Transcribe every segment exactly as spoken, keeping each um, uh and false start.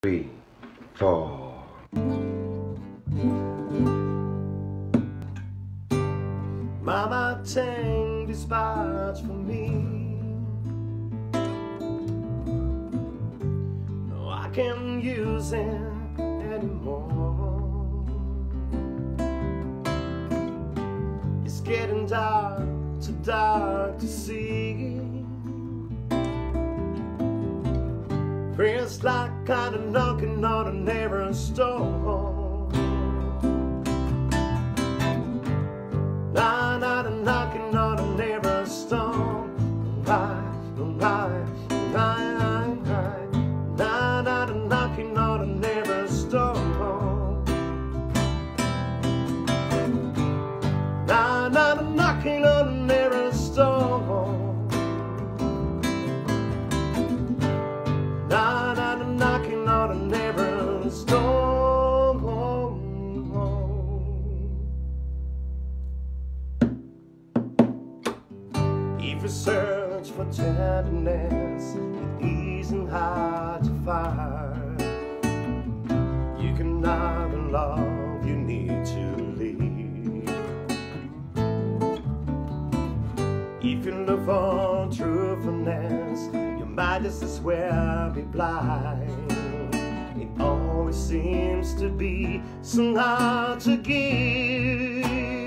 Three, four. Mama, take this badge for me. No, I can't use it anymore. It's getting dark, too dark to see. Feels like kinda knocking on a neighbor's door. Nah, nah, knocking on a neighbor's door. Right, right, right, right. Nah, nah, knocking on a neighbor's door. Nah, nah, knocking on a neighbor's door. Nah, nah, knocking on a neighbor's door. If you search for tenderness, it isn't hard to find. You can have the love you need to leave. If you look for truthfulness, you might just as well be blind. It always seems to be so hard to give.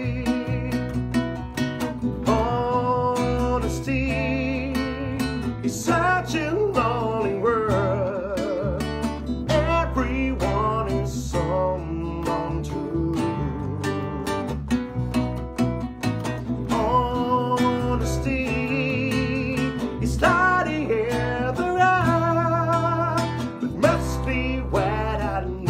Honesty is such a lonely world. Everyone is someone true. Honesty is not the other eye, but must be where I